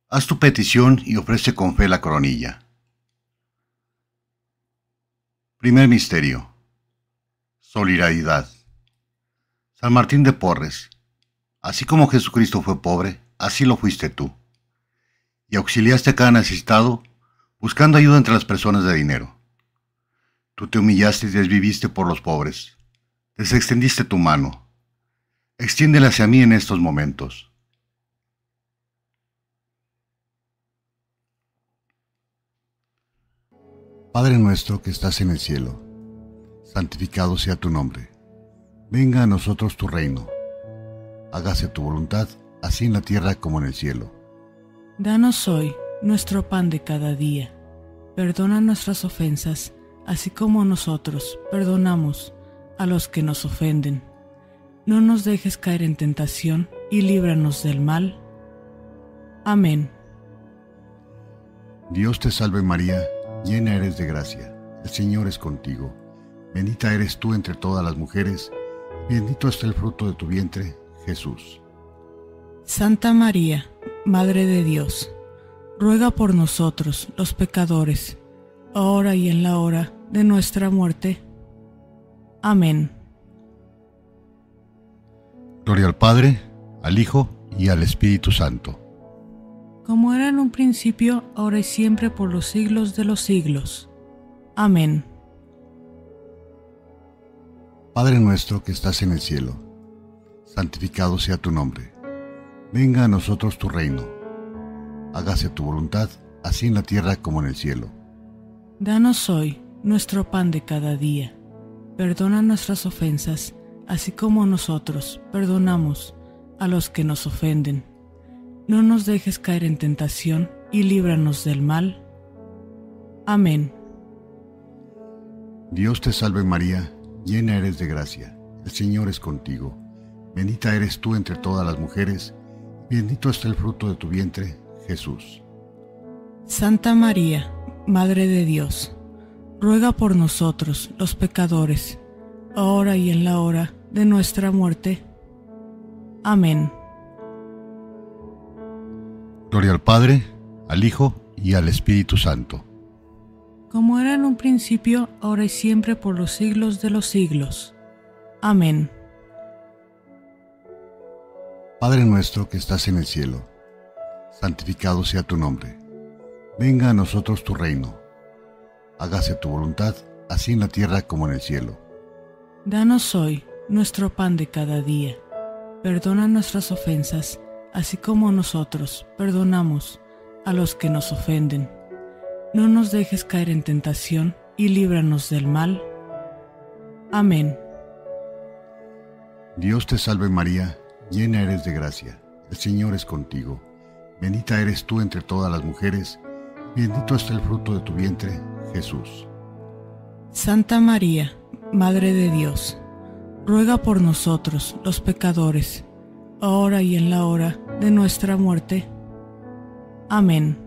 Haz tu petición y ofrece con fe la coronilla. Primer misterio. Solidaridad. San Martín de Porres. Así como Jesucristo fue pobre, así lo fuiste tú. Y auxiliaste a cada necesitado, buscando ayuda entre las personas de dinero. Tú te humillaste y desviviste por los pobres. Desextendiste tu mano. Extiéndela hacia mí en estos momentos. Padre nuestro que estás en el cielo, santificado sea tu nombre. Venga a nosotros tu reino. Hágase tu voluntad, así en la tierra como en el cielo. Danos hoy nuestro pan de cada día. Perdona nuestras ofensas, así como nosotros perdonamos a los que nos ofenden. No nos dejes caer en tentación y líbranos del mal. Amén. Dios te salve María, llena eres de gracia. El Señor es contigo. Bendita eres tú entre todas las mujeres, y bendito es el fruto de tu vientre, Jesús. Santa María, Madre de Dios, ruega por nosotros los pecadores, ahora y en la hora de nuestra muerte. Amén. Gloria al Padre, al Hijo y al Espíritu Santo. Como era en un principio, ahora y siempre, por los siglos de los siglos. Amén. Padre nuestro que estás en el cielo, santificado sea tu nombre. Venga a nosotros tu reino. Hágase tu voluntad, así en la tierra como en el cielo. Danos hoy nuestro pan de cada día. Perdona nuestras ofensas, así como nosotros perdonamos a los que nos ofenden. No nos dejes caer en tentación y líbranos del mal. Amén. Dios te salve María, llena eres de gracia. El Señor es contigo. Bendita eres tú entre todas las mujeres, y bendito es el fruto de tu vientre, Jesús. Santa María, Madre de Dios, ruega por nosotros los pecadores, ahora y en la hora de nuestra muerte. Amén. Gloria al Padre, al Hijo y al Espíritu Santo. Como era en un principio, ahora y siempre, por los siglos de los siglos. Amén. Padre nuestro que estás en el cielo, santificado sea tu nombre. Venga a nosotros tu reino. Hágase tu voluntad, así en la tierra como en el cielo. Danos hoy nuestro pan de cada día. Perdona nuestras ofensas, así como nosotros perdonamos a los que nos ofenden. No nos dejes caer en tentación y líbranos del mal. Amén. Dios te salve María, llena eres de gracia. El Señor es contigo. Bendita eres tú entre todas las mujeres, y bendito es el fruto de tu vientre, Jesús. Santa María, Madre de Dios, ruega por nosotros los pecadores, ahora y en la hora de nuestra muerte. Amén.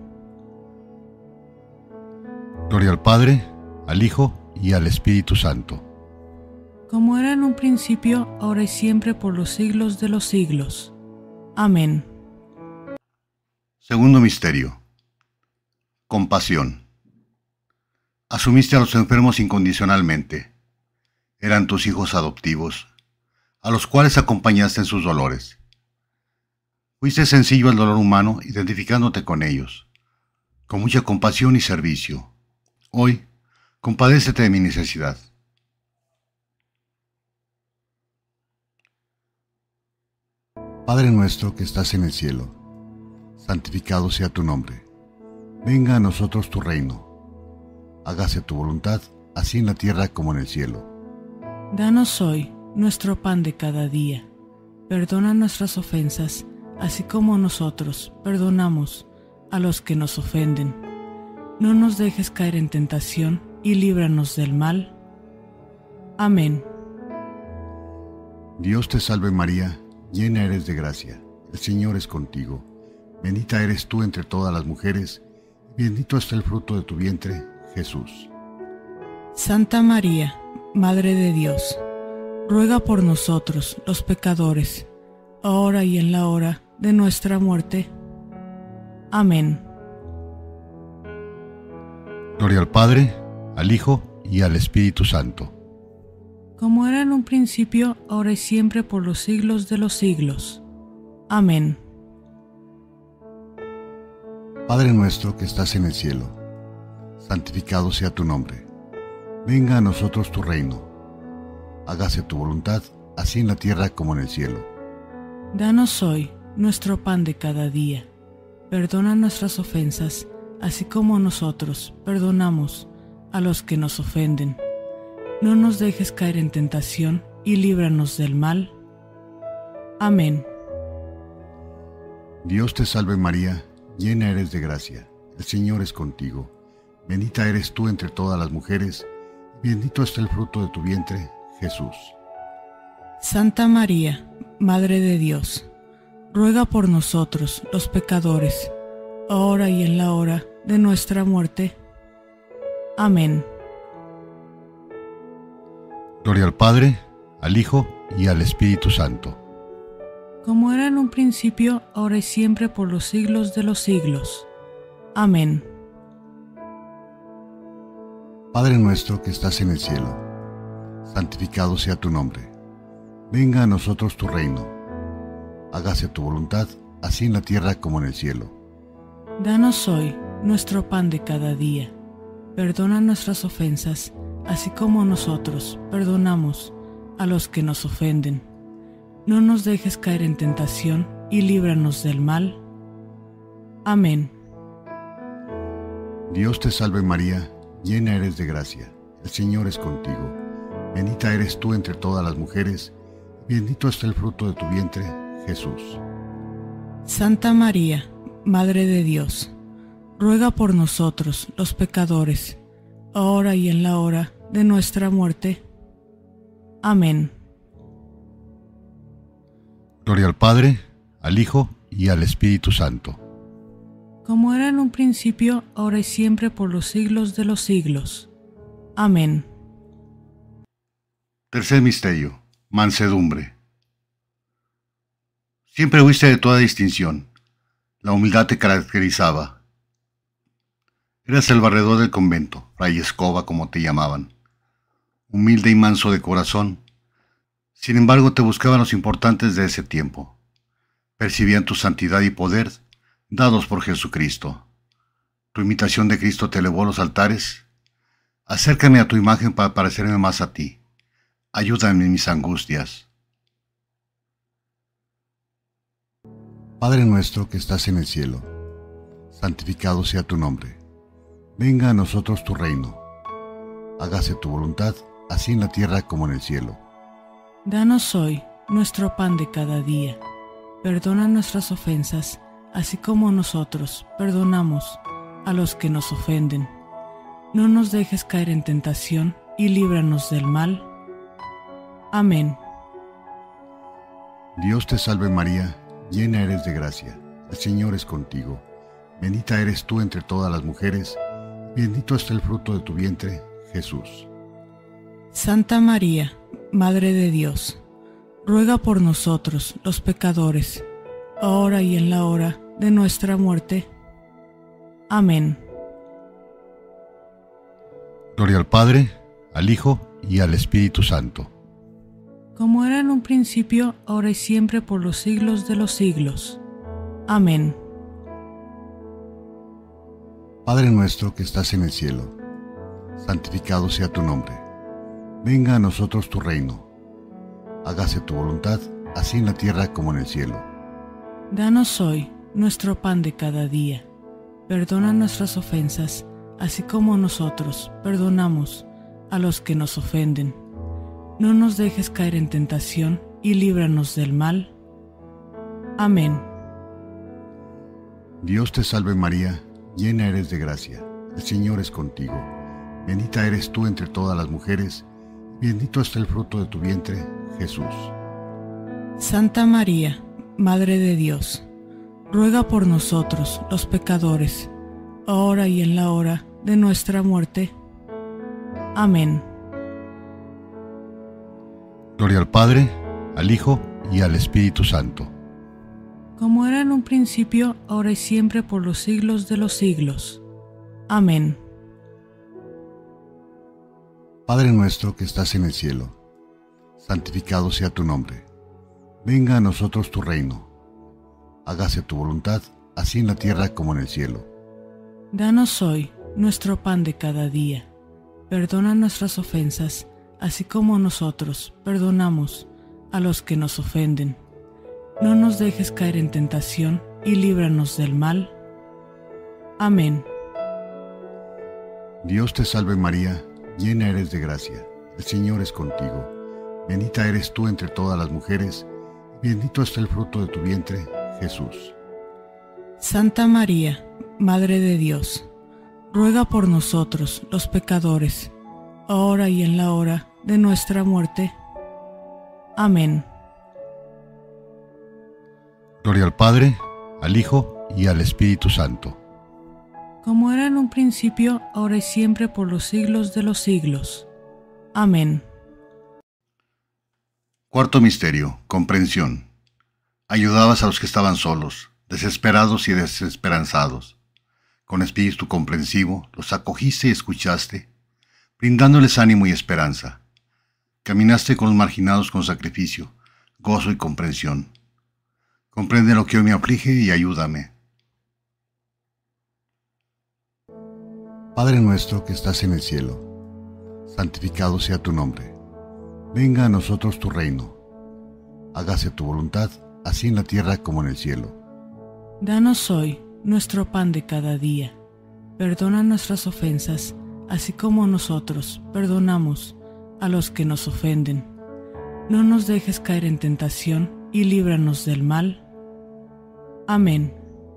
Gloria al Padre, al Hijo y al Espíritu Santo. Como era en un principio, ahora y siempre, por los siglos de los siglos. Amén. Segundo misterio. Compasión. Asumiste a los enfermos incondicionalmente. Eran tus hijos adoptivos, a los cuales acompañaste en sus dolores. Fuiste sencillo al dolor humano, identificándote con ellos, con mucha compasión y servicio. Hoy, compadécete de mi necesidad. Padre nuestro que estás en el cielo, santificado sea tu nombre. Venga a nosotros tu reino. Hágase tu voluntad, así en la tierra como en el cielo. Danos hoy nuestro pan de cada día. Perdona nuestras ofensas, así como nosotros perdonamos a los que nos ofenden. No nos dejes caer en tentación y líbranos del mal. Amén. Dios te salve María, llena eres de gracia. El Señor es contigo. Bendita eres tú entre todas las mujeres, y bendito es el fruto de tu vientre, Jesús. Santa María, Madre de Dios, ruega por nosotros los pecadores, ahora y en la hora de nuestra muerte. Amén. Gloria al Padre, al Hijo y al Espíritu Santo. Como era en un principio, ahora y siempre, por los siglos de los siglos. Amén. Padre nuestro que estás en el cielo, santificado sea tu nombre. Venga a nosotros tu reino. Hágase tu voluntad, así en la tierra como en el cielo. Danos hoy nuestro pan de cada día. Perdona nuestras ofensas, así como nosotros perdonamos a los que nos ofenden. No nos dejes caer en tentación y líbranos del mal. Amén. Dios te salve María, llena eres de gracia. El Señor es contigo. Bendita eres tú entre todas las mujeres, y bendito es el fruto de tu vientre, Jesús. Santa María, Madre de Dios, ruega por nosotros los pecadores, ahora y en la hora de nuestra muerte. Amén. Gloria al Padre, al Hijo y al Espíritu Santo. Como era en un principio, ahora y siempre, por los siglos de los siglos. Amén. Padre nuestro que estás en el cielo, santificado sea tu nombre. Venga a nosotros tu reino. Hágase tu voluntad, así en la tierra como en el cielo. Danos hoy nuestro pan de cada día. Perdona nuestras ofensas, así como nosotros perdonamos a los que nos ofenden. No nos dejes caer en tentación y líbranos del mal. Amén. Dios te salve María, llena eres de gracia. El Señor es contigo. Bendita eres tú entre todas las mujeres, y bendito es el fruto de tu vientre, Jesús. Santa María, Madre de Dios, ruega por nosotros los pecadores, ahora y en la hora de nuestra muerte. Amén. Gloria al Padre, al Hijo y al Espíritu Santo. Como era en un principio, ahora y siempre, por los siglos de los siglos. Amén. Tercer misterio, mansedumbre. Siempre huiste de toda distinción. La humildad te caracterizaba. Eras el barredor del convento, Fray Escoba como te llamaban. Humilde y manso de corazón. Sin embargo, te buscaban los importantes de ese tiempo. Percibían tu santidad y poder dados por Jesucristo. Tu imitación de Cristo te elevó a los altares. Acércame a tu imagen para parecerme más a ti. Ayúdame en mis angustias. Padre nuestro que estás en el cielo, santificado sea tu nombre. Venga a nosotros tu reino. Hágase tu voluntad, así en la tierra como en el cielo. Danos hoy nuestro pan de cada día. Perdona nuestras ofensas, así como nosotros perdonamos a los que nos ofenden. No nos dejes caer en tentación y líbranos del mal. Amén. Dios te salve María, llena eres de gracia. El Señor es contigo. Bendita eres tú entre todas las mujeres, y bendito es el fruto de tu vientre, Jesús. Santa María, Madre de Dios, ruega por nosotros los pecadores, ahora y en la hora de nuestra muerte. Amén. Gloria al Padre, al Hijo y al Espíritu Santo. Como era en un principio, ahora y siempre, por los siglos de los siglos. Amén. Padre nuestro que estás en el cielo, santificado sea tu nombre. Venga a nosotros tu reino. Hágase tu voluntad, así en la tierra como en el cielo. Danos hoy nuestro pan de cada día. Perdona nuestras ofensas, así como nosotros perdonamos a los que nos ofenden. No nos dejes caer en tentación y líbranos del mal. Amén. Dios te salve María, llena eres de gracia. El Señor es contigo. Bendita eres tú entre todas las mujeres, y bendito es el fruto de tu vientre, Jesús. Santa María, Madre de Dios, ruega por nosotros los pecadores, ahora y en la hora de nuestra muerte. Amén. Gloria al Padre, al Hijo y al Espíritu Santo. como era en un principio, ahora y siempre, por los siglos de los siglos. Amén. Padre nuestro que estás en el cielo, santificado sea tu nombre. Venga a nosotros tu reino. Hágase tu voluntad, así en la tierra como en el cielo. Danos hoy nuestro pan de cada día. Perdona nuestras ofensas, así como nosotros perdonamos a los que nos ofenden. No nos dejes caer en tentación y líbranos del mal. Amén. Dios te salve María, llena eres de gracia, el Señor es contigo. Bendita eres tú entre todas las mujeres, y bendito es el fruto de tu vientre, Jesús. Santa María, Madre de Dios, ruega por nosotros los pecadores, ahora y en la hora de nuestra muerte. Amén. Gloria al Padre, al Hijo y al Espíritu Santo. Como era en un principio, ahora y siempre, por los siglos de los siglos. Amén. Cuarto misterio, comprensión. Ayudabas a los que estaban solos, desesperados y desesperanzados. Con espíritu comprensivo, los acogiste y escuchaste, brindándoles ánimo y esperanza. Caminaste con los marginados con sacrificio, gozo y comprensión. Comprende lo que hoy me aflige y ayúdame. Padre nuestro que estás en el cielo, santificado sea tu nombre. Venga a nosotros tu reino. Hágase tu voluntad, así en la tierra como en el cielo. Danos hoy nuestro pan de cada día. Perdona nuestras ofensas, así como nosotros perdonamos a los que nos ofenden. No nos dejes caer en tentación y líbranos del mal. Amén.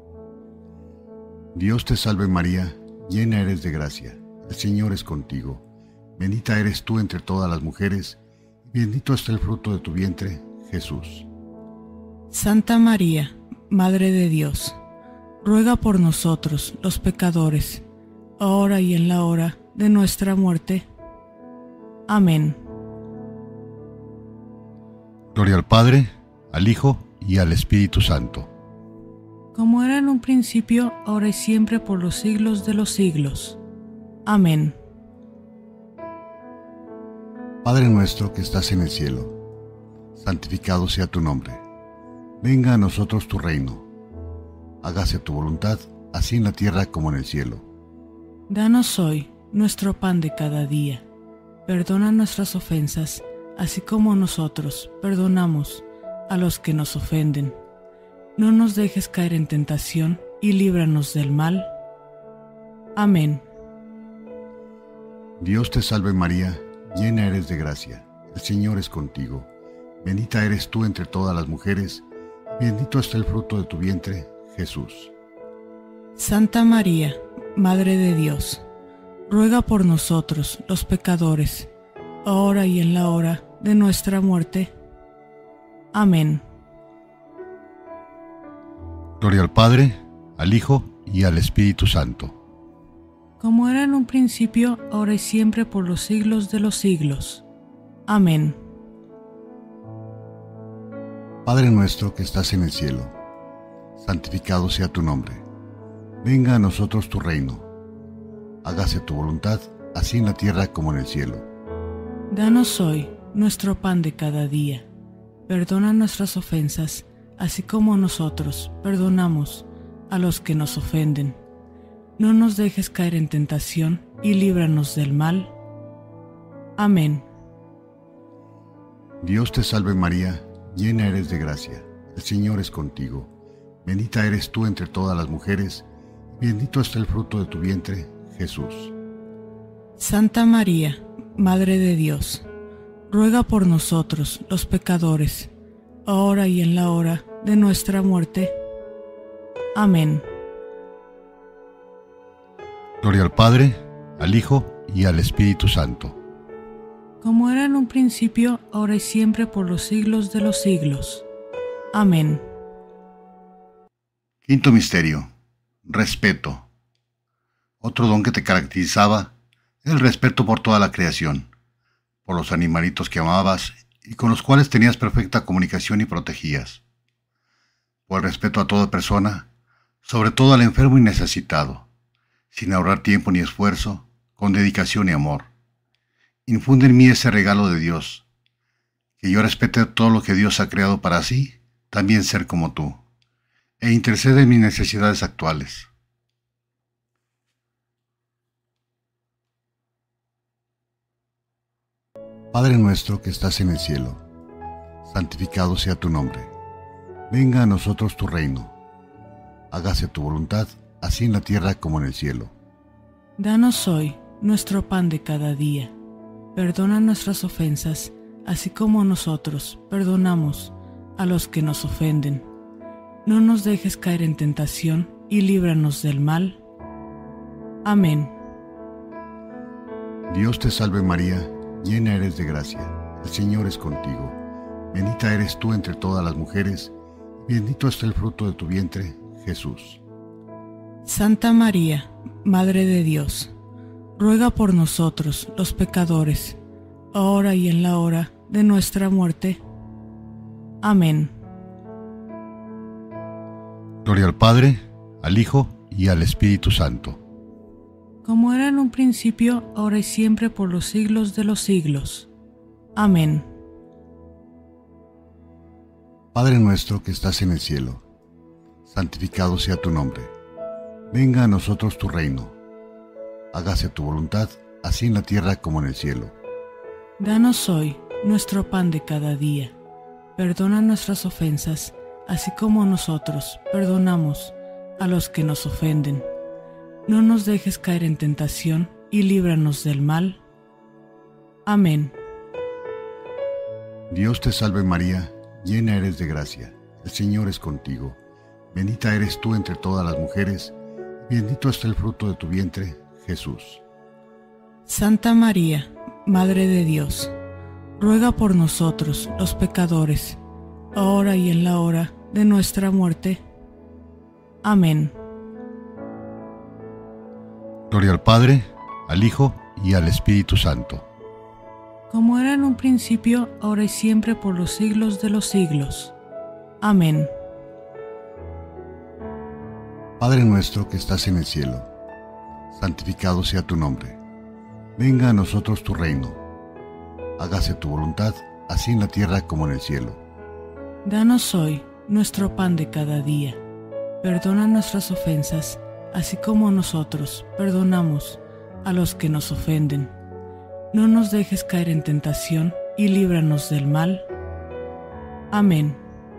Dios te salve María, llena eres de gracia, el Señor es contigo. Bendita eres tú entre todas las mujeres, y bendito es el fruto de tu vientre, Jesús. Santa María, Madre de Dios, ruega por nosotros los pecadores, ahora y en la hora de nuestra muerte. Amén. Gloria al Padre, al Hijo y al Espíritu Santo. Como era en un principio, ahora y siempre, por los siglos de los siglos. Amén. Padre nuestro que estás en el cielo, santificado sea tu nombre. Venga a nosotros tu reino. Hágase tu voluntad, así en la tierra como en el cielo. Danos hoy nuestro pan de cada día. Perdona nuestras ofensas, así como nosotros perdonamos a los que nos ofenden. No nos dejes caer en tentación y líbranos del mal. Amén. Dios te salve María, llena eres de gracia, el Señor es contigo. Bendita eres tú entre todas las mujeres, y bendito es el fruto de tu vientre, Jesús. Santa María, Madre de Dios, ruega por nosotros los pecadores, ahora y en la hora de nuestra muerte. Amén. Gloria al Padre, al Hijo y al Espíritu Santo. Como era en un principio, ahora y siempre, por los siglos de los siglos. Amén. Padre nuestro que estás en el cielo, santificado sea tu nombre. Venga a nosotros tu reino. Hágase tu voluntad, así en la tierra como en el cielo. Danos hoy nuestro pan de cada día. Perdona nuestras ofensas, así como nosotros perdonamos a los que nos ofenden. No nos dejes caer en tentación y líbranos del mal. Amén. Dios te salve María, llena eres de gracia, el Señor es contigo. Bendita eres tú entre todas las mujeres, y bendito es el fruto de tu vientre, Jesús. Santa María, Madre de Dios, ruega por nosotros los pecadores, ahora y en la hora de nuestra muerte. Amén. Gloria al Padre, al Hijo y al Espíritu Santo. Como era en un principio, ahora y siempre, por los siglos de los siglos. Amén. Quinto misterio, respeto. Otro don que te caracterizaba era el respeto por toda la creación, por los animalitos que amabas y con los cuales tenías perfecta comunicación y protegías. por respeto a toda persona, sobre todo al enfermo y necesitado, sin ahorrar tiempo ni esfuerzo, con dedicación y amor. Infunde en mí ese regalo de Dios, que yo respete todo lo que Dios ha creado para sí, también ser como tú, e intercede en mis necesidades actuales. Padre nuestro que estás en el cielo, santificado sea tu nombre. Venga a nosotros tu reino. Hágase tu voluntad, así en la tierra como en el cielo. Danos hoy nuestro pan de cada día. Perdona nuestras ofensas, así como nosotros perdonamos a los que nos ofenden. No nos dejes caer en tentación y líbranos del mal. Amén. Dios te salve María, llena eres de gracia, el Señor es contigo. Bendita eres tú entre todas las mujeres, y bendito es el fruto de tu vientre, Jesús. Santa María, Madre de Dios, ruega por nosotros los pecadores, ahora y en la hora de nuestra muerte. Amén. Gloria al Padre, al Hijo y al Espíritu Santo. Como era en un principio, ahora y siempre, por los siglos de los siglos. Amén. Padre nuestro que estás en el cielo, santificado sea tu nombre. Venga a nosotros tu reino. Hágase tu voluntad, así en la tierra como en el cielo. Danos hoy nuestro pan de cada día. Perdona nuestras ofensas, así como nosotros perdonamos a los que nos ofenden. No nos dejes caer en tentación y líbranos del mal. Amén. Dios te salve María, llena eres de gracia, el Señor es contigo. Bendita eres tú entre todas las mujeres, y bendito es el fruto de tu vientre, Jesús. Santa María, Madre de Dios, ruega por nosotros los pecadores, ahora y en la hora de nuestra muerte. Amén. Gloria al Padre, al Hijo y al Espíritu Santo. Como era en un principio, ahora y siempre, por los siglos de los siglos. Amén. Padre nuestro que estás en el cielo, santificado sea tu nombre. Venga a nosotros tu reino. Hágase tu voluntad, así en la tierra como en el cielo. Danos hoy nuestro pan de cada día. Perdona nuestras ofensas, así como nosotros perdonamos a los que nos ofenden. No nos dejes caer en tentación y líbranos del mal. Amén.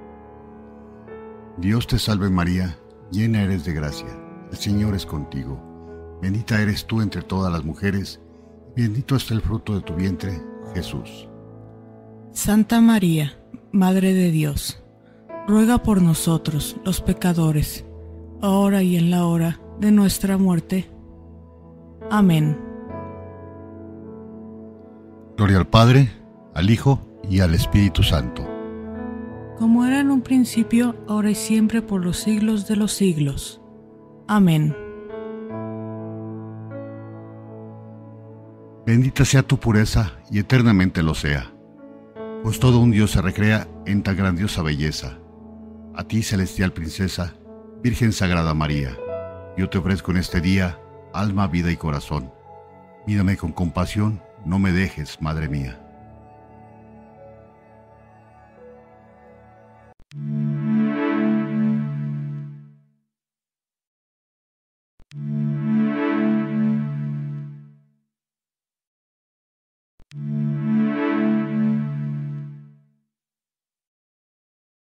Dios te salve María, llena eres de gracia, el Señor es contigo. Bendita eres tú entre todas las mujeres, y bendito es el fruto de tu vientre, Jesús. Santa María, Madre de Dios, ruega por nosotros los pecadores, ahora y en la hora de nuestra muerte. Amén. Gloria al Padre, al Hijo y al Espíritu Santo. Como era en un principio, ahora y siempre, por los siglos de los siglos. Amén. Bendita sea tu pureza y eternamente lo sea, pues todo un Dios se recrea en tan grandiosa belleza. A ti, celestial princesa, Virgen Sagrada María, yo te ofrezco en este día alma, vida y corazón. Mírame con compasión, no me dejes, Madre mía.